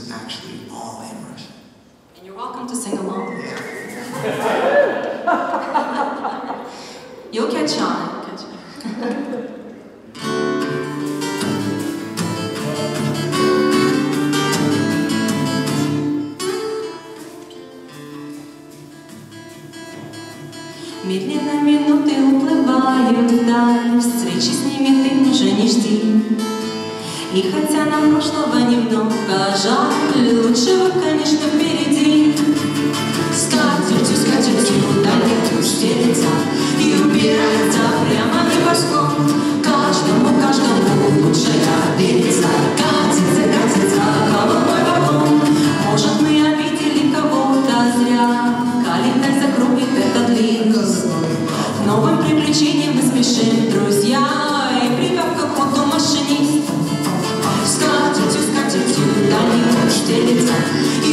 is actually all in Russian. And you're welcome to sing along. Yeah. You'll catch on. Медленно минуты уплывают вдаль, встречи с ними ты уже не жди. И хотя нам прошлого немного жаль, лучшего, конечно, впереди. Скатертью далеко стелется и убирается прямо небосклон. Каждому лучшая верится, катится головой вагон. Может, мы обидели кого-то зря, калиной закроет этот лик. Новым приключениям мы спешим, друзья, и прибавка к ходу машинист. Скатертью далеко стелется